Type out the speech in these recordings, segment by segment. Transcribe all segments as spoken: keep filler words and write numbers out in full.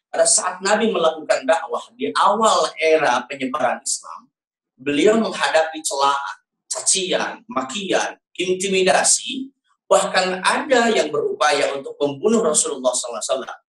Pada saat Nabi melakukan dakwah di awal era penyebaran Islam, beliau menghadapi celaan, cacian, makian, intimidasi, bahkan ada yang berupaya untuk membunuh Rasulullah sallallahu alaihi wasallam.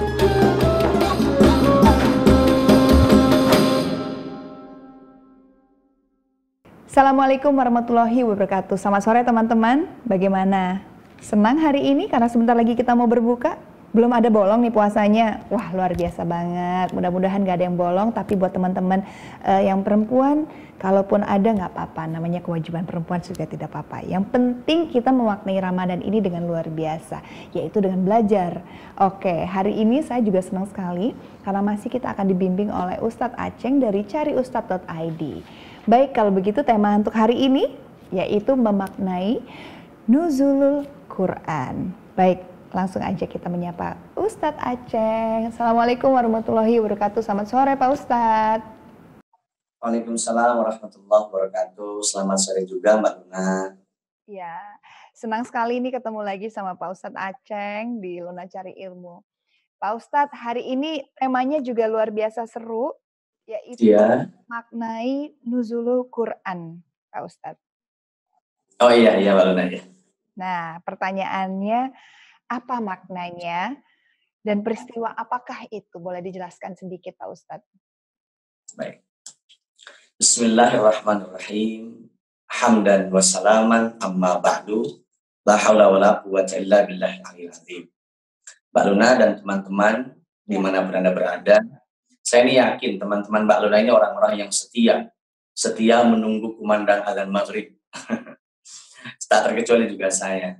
Assalamualaikum warahmatullahi wabarakatuh. Selamat sore teman-teman. Bagaimana? Senang hari ini karena sebentar lagi kita mau berbuka? Belum ada bolong nih puasanya. Wah, luar biasa banget. Mudah-mudahan gak ada yang bolong, tapi buat teman-teman uh, yang perempuan, kalaupun ada nggak apa-apa. Namanya kewajiban perempuan juga tidak apa-apa. Yang penting kita memaknai Ramadan ini dengan luar biasa, yaitu dengan belajar. Oke, hari ini saya juga senang sekali karena masih kita akan dibimbing oleh Ustadz Aceng dari cari ustadz dot i d. Baik, kalau begitu tema untuk hari ini yaitu memaknai Nuzulul Quran. Baik, langsung aja kita menyapa Ustadz Aceng. Assalamualaikum warahmatullahi wabarakatuh. Selamat sore Pak Ustadz. Waalaikumsalam warahmatullahi wabarakatuh. Selamat sore juga Mbak Luna. Ya, senang sekali nih ketemu lagi sama Pak Ustadz Aceng di Luna Cari Ilmu. Pak Ustadz, hari ini temanya juga luar biasa seru, yaitu ya. Maknai Nuzulul Quran, Pak Ustadz. Oh iya, iya Mbak Luna ya. Nah, pertanyaannya, apa maknanya dan peristiwa apakah itu? Boleh dijelaskan sedikit Pak Ustadz? Baik. Bismillahirrahmanirrahim. Hamdan wa salaman amma ba'du. La haula wa la quwwata illa billahil aliyyil azim. Mbak Luna dan teman-teman dimanapun Anda berada, saya ini yakin teman-teman Mbak Luna ini orang-orang yang setia, setia menunggu kumandang azan maghrib. Tak terkecuali juga saya.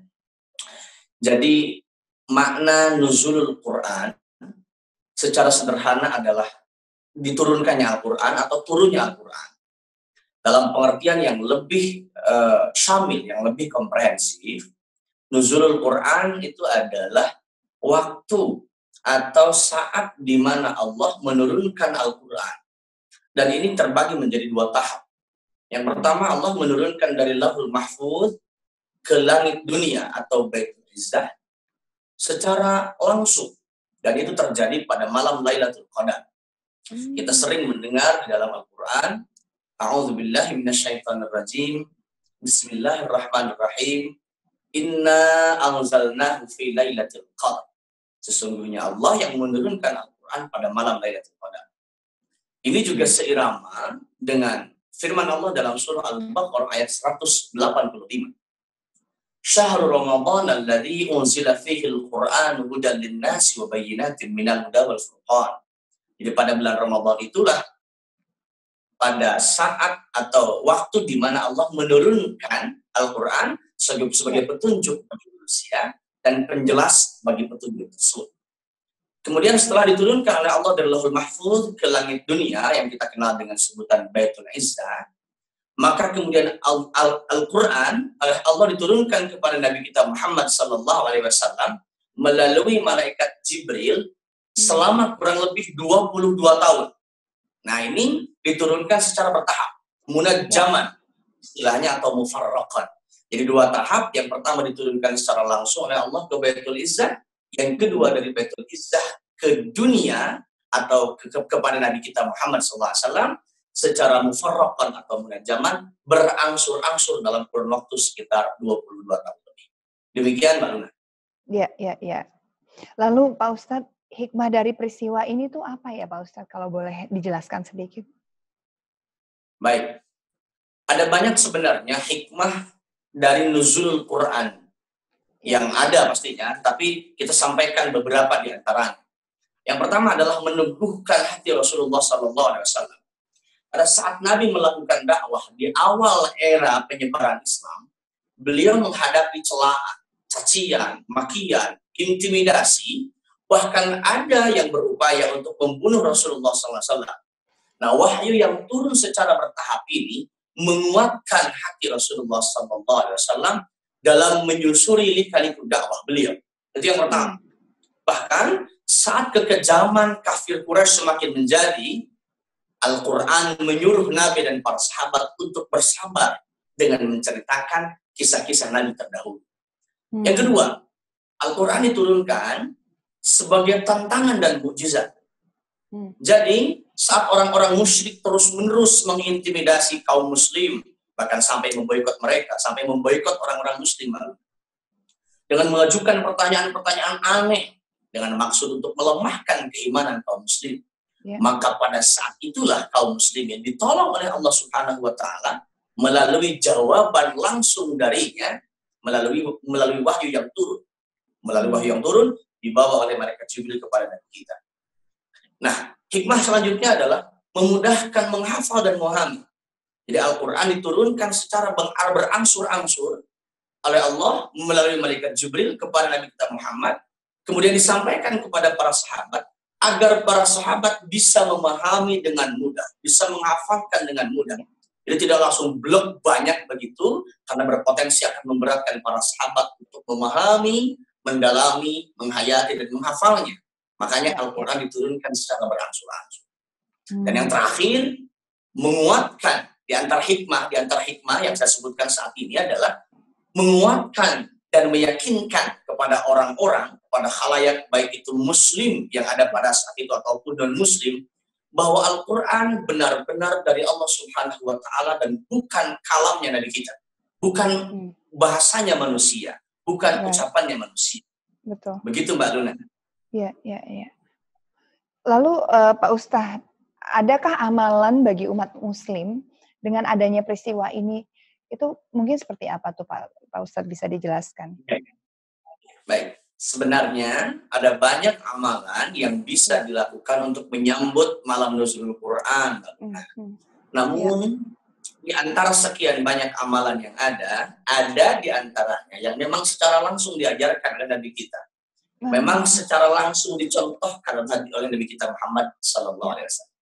Jadi makna nuzulul Quran secara sederhana adalah diturunkannya Al-Quran atau turunnya Al-Quran. Dalam pengertian yang lebih uh, syamil, yang lebih komprehensif, nuzulul Quran itu adalah waktu atau saat di mana Allah menurunkan Al-Quran. Dan ini terbagi menjadi dua tahap. Yang pertama, Allah menurunkan dari Lauhul Mahfuz ke langit dunia atau Baitul Izzah secara langsung. Dan itu terjadi pada malam Lailatul Qadar. Kita sering mendengar di dalam Al-Quran, A'udzubillahi minasyaitonirrajim, Bismillahirrahmanirrahim, Inna anzalnahu fi lailatul qadar. Sesungguhnya Allah yang menurunkan Al-Quran pada malam Lailatul Qadar. Ini juga seirama dengan firman Allah dalam surah Al-Baqarah ayat seratus delapan puluh lima. Syahrul Ramadan alladzi unzila fihi al-Qur'an hudan lin-nasi wa bayyinatin minal huda wal furqan. Jadi pada bulan Ramadan itulah pada saat atau waktu di mana Allah menurunkan Al-Quran sebagai, sebagai petunjuk bagi manusia dan penjelas bagi petunjuk tersebut. Kemudian setelah diturunkan oleh Allah dari Lauhul Mahfuz ke langit dunia yang kita kenal dengan sebutan Baitul Izzah, maka kemudian Al-Quran oleh Allah diturunkan kepada Nabi kita Muhammad sallallahu alaihi wasallam melalui malaikat Jibril selama kurang lebih dua puluh dua tahun. Nah, ini diturunkan secara bertahap, munajjaman istilahnya atau mufarraqan. Jadi dua tahap, yang pertama diturunkan secara langsung oleh Allah ke Baitul Izzah, yang kedua dari Baitul Izzah ke dunia atau ke, ke, kepada Nabi kita Muhammad sallallahu alaihi wasallam secara mufarraqan atau munajjaman, berangsur-angsur dalam kurun waktu sekitar dua puluh dua tahun lebih. Demikian Mbak Luna. Ya, ya, ya. Lalu Pak Ustadz, hikmah dari peristiwa ini tuh apa ya Pak Ustadz, kalau boleh dijelaskan sedikit? Baik, ada banyak sebenarnya hikmah dari nuzul Quran yang ada pastinya, tapi kita sampaikan beberapa di antaranya. Yang pertama adalah meneguhkan hati Rasulullah sallallahu alaihi wasallam. Pada saat Nabi melakukan dakwah di awal era penyebaran Islam, beliau menghadapi celaan, cacian, makian, intimidasi, bahkan ada yang berupaya untuk membunuh Rasulullah sallallahu alaihi wasallam. Nah, wahyu yang turun secara bertahap ini menguatkan hati Rasulullah sallallahu alaihi wasallam dalam menyusuri lika-liku dakwah beliau. Itu yang pertama. Bahkan saat kekejaman kafir Quraisy semakin menjadi, Al-Quran menyuruh Nabi dan para sahabat untuk bersabar dengan menceritakan kisah-kisah Nabi terdahulu. Hmm. Yang kedua, Al-Quran diturunkan sebagai tantangan dan mukjizat. Hmm. Jadi saat orang-orang musyrik terus-menerus mengintimidasi kaum muslim, bahkan sampai memboikot mereka, sampai memboikot orang-orang muslim, dengan mengajukan pertanyaan-pertanyaan aneh, dengan maksud untuk melemahkan keimanan kaum muslim, Ya. maka pada saat itulah kaum muslimin ditolong oleh Allah Subhanahu wa Ta'ala melalui jawaban langsung darinya, melalui melalui wahyu yang turun, melalui wahyu yang turun dibawa oleh malaikat Jibril kepada Nabi kita. Nah, hikmah selanjutnya adalah memudahkan menghafal dan memahami. Jadi Al-Quran diturunkan secara berangsur-angsur oleh Allah melalui malaikat Jibril kepada Nabi kita Muhammad, kemudian disampaikan kepada para sahabat agar para sahabat bisa memahami dengan mudah, bisa menghafalkan dengan mudah. Jadi tidak langsung blok banyak begitu, karena berpotensi akan memberatkan para sahabat untuk memahami, mendalami, menghayati, dan menghafalnya. Makanya Al-Quran diturunkan secara berangsur-angsur. Hmm. Dan yang terakhir, menguatkan di antara hikmah, di antara hikmah yang saya sebutkan saat ini adalah menguatkan dan meyakinkan kepada orang-orang, kepada khalayak baik itu muslim yang ada pada saat itu ataupun non-muslim, bahwa Al-Quran benar-benar dari Allah Subhanahu wa Ta'ala dan bukan kalamnya Nabi kita, bukan bahasanya manusia, bukan Right. ucapannya manusia. Betul. Begitu Mbak Luna. Ya, ya, ya. Lalu uh, Pak Ustadz, adakah amalan bagi umat muslim dengan adanya peristiwa ini? Itu mungkin seperti apa tuh Pak, Pak Ustadz, bisa dijelaskan? Baik. Baik. Sebenarnya ada banyak amalan yang bisa dilakukan untuk menyambut malam nuzulul Quran. Mm-hmm. Namun di antara sekian banyak amalan yang ada, ada di antaranya yang memang secara langsung diajarkan oleh Nabi kita. Memang secara langsung dicontohkan oleh Nabi kita Muhammad Sallallahu Alaihi Wasallam.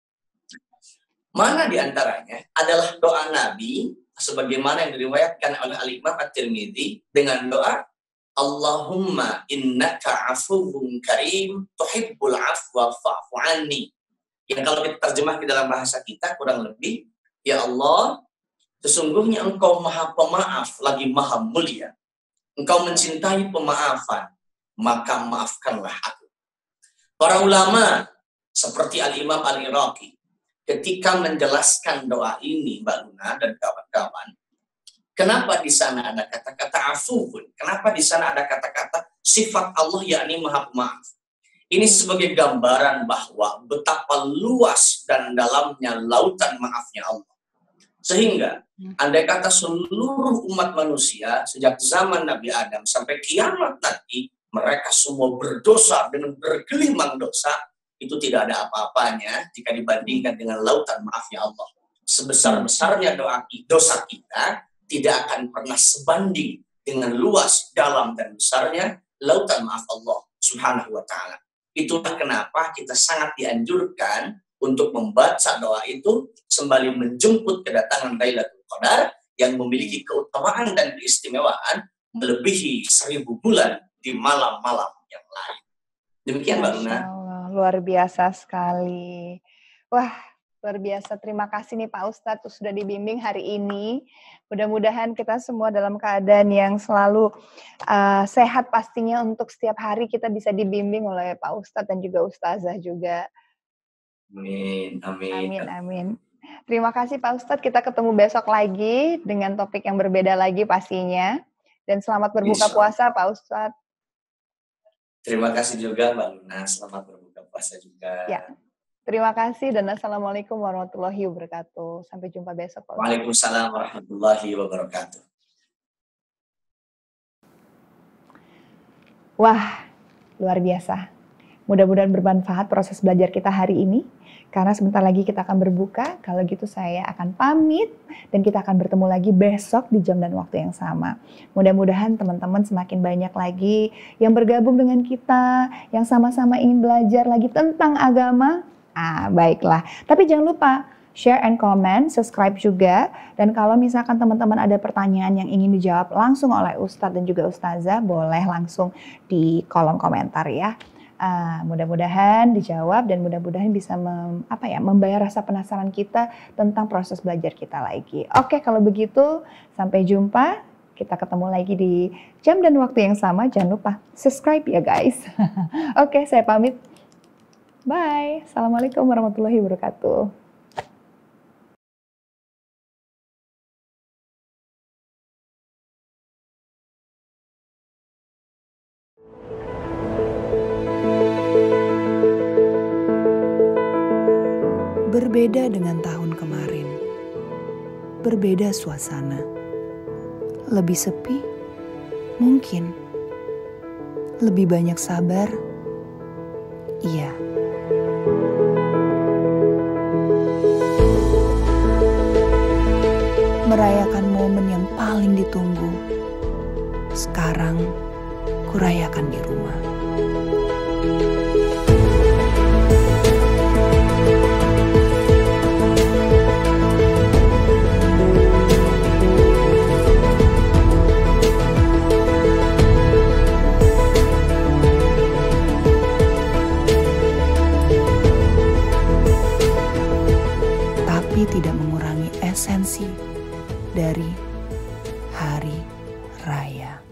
Mana di antaranya adalah doa Nabi sebagaimana yang diriwayatkan oleh Al-Imam At-Tirmidzi dengan doa Allahumma innaka afuwwun karim tuhibbul afwa fa'fu anni. Yang kalau kita terjemah ke dalam bahasa kita kurang lebih, ya Allah, sesungguhnya Engkau Maha Pemaaf lagi Maha Mulia. Engkau mencintai pemaafan, maka maafkanlah aku. Para ulama seperti Al-Imam Al-Iraqi ketika menjelaskan doa ini, Mbak Luna dan kawan-kawan, kenapa di sana ada kata-kata afuun? Kenapa di sana ada kata-kata sifat Allah yakni Maha Pemaaf? Ini sebagai gambaran bahwa betapa luas dan dalamnya lautan maafnya Allah. Sehingga andai kata seluruh umat manusia sejak zaman Nabi Adam sampai kiamat nanti mereka semua berdosa dengan bergelimang dosa, itu tidak ada apa-apanya jika dibandingkan dengan lautan maafnya Allah. Sebesar-besarnya doa dosa kita tidak akan pernah sebanding dengan luas, dalam, dan besarnya lautan maaf Allah Subhanahu wa Ta'ala. Itulah kenapa kita sangat dianjurkan untuk membaca doa itu sembari menjemput kedatangan Lailatul Qadar yang memiliki keutamaan dan keistimewaan melebihi seribu bulan di malam-malam yang lain. Demikian Mbak Luna. Luar biasa sekali. Wah, luar biasa. Terima kasih nih Pak Ustadz sudah dibimbing hari ini. Mudah-mudahan kita semua dalam keadaan yang selalu uh, sehat pastinya untuk setiap hari kita bisa dibimbing oleh Pak Ustadz dan juga Ustazah juga. Amin, amin. Amin, amin. Terima kasih Pak Ustadz. Kita ketemu besok lagi dengan topik yang berbeda lagi pastinya. Dan selamat berbuka puasa Pak Ustadz. Terima kasih juga Mbak Luna. Selamat berbuka puasa juga. Ya. Terima kasih dan Assalamualaikum warahmatullahi wabarakatuh. Sampai jumpa besok Pak Ustadz. Waalaikumsalam warahmatullahi wabarakatuh. Wah, luar biasa. Mudah-mudahan bermanfaat proses belajar kita hari ini. Karena sebentar lagi kita akan berbuka. Kalau gitu saya akan pamit dan kita akan bertemu lagi besok di jam dan waktu yang sama. Mudah-mudahan teman-teman semakin banyak lagi yang bergabung dengan kita, yang sama-sama ingin belajar lagi tentang agama. Ah, baiklah. Tapi jangan lupa share and comment, subscribe juga. Dan kalau misalkan teman-teman ada pertanyaan yang ingin dijawab langsung oleh Ustadz dan juga Ustazah, boleh langsung di kolom komentar ya. Uh, mudah-mudahan dijawab dan mudah-mudahan bisa mem, apa ya, membayar rasa penasaran kita tentang proses belajar kita lagi. Oke, kalau begitu sampai jumpa. Kita ketemu lagi di jam dan waktu yang sama. Jangan lupa subscribe ya guys. Oke, saya pamit. Bye. Assalamualaikum warahmatullahi wabarakatuh. Berbeda dengan tahun kemarin, berbeda suasana, lebih sepi, mungkin, lebih banyak sabar, iya. Merayakan momen yang paling ditunggu, sekarang kurayakan di rumah. Tapi tidak mengurangi esensi dari hari raya.